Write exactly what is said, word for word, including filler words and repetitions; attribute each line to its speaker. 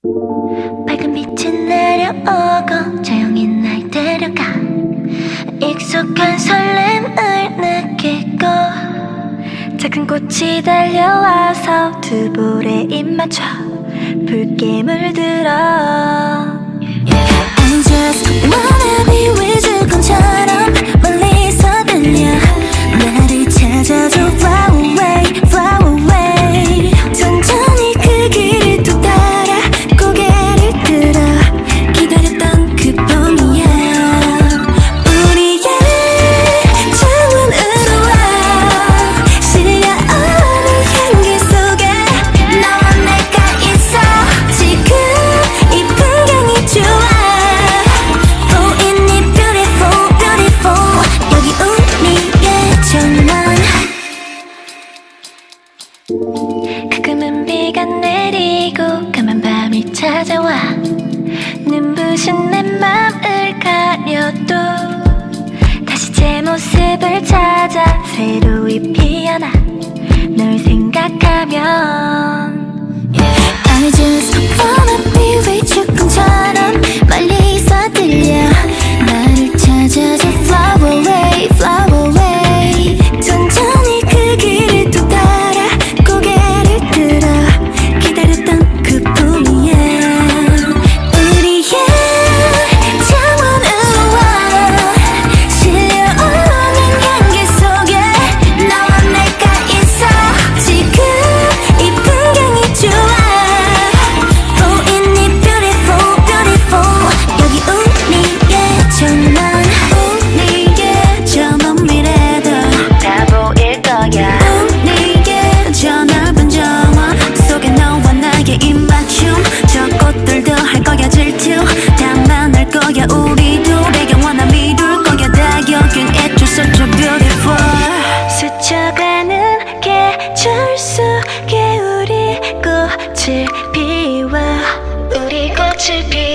Speaker 1: 밝은 빛은 내려오고 조용히 날 데려가 익숙한 설렘을 느끼고 작은 꽃이 달려와서 두 볼에 입 맞춰 붉게 물들어 I just wanna be with you 꿈처럼 멀리서 들려 나를 찾아줘 fly away fly away 천천히 그 길을 또 따라 고개를 들어 기다렸던 그 봄이야 우리의 창문으로 와 실려오는 향기 속에 너와 내가 있어 지금 이 풍경이 좋아 보이니 beautiful beautiful 여기 우리의 정원 가끔은 비가 내리고 까만 밤이 찾아와 눈부신 내 맘을 가려도 다시 제 모습을 찾아 새로이 피어나 널 생각하면 I just wanna be with you 꿈처럼 멀리서 들려 나를 찾아줘 fly away fly away 천천히 그 길을 또 따라 고개를 들어 기다렸던 그 봄이야 우리의 창문으로 와 실려오는 향기 속에 너와 내가 있어 지금 이 풍경이 좋아 보이니 beautiful beautiful 여기 우리의 정원 우리의 저 먼 미래도 다 보일 거야 우리의 저 넓은 정원 속에 너와 나의 입맞춤 저 꽃들도 할 거야 질투 다 만날 거야 우리도 배경 하나 미룰 거야 다 여긴 It's just such a beautiful 스쳐가는 계절 속에 우리 꽃을 피워 우리 꽃을 피워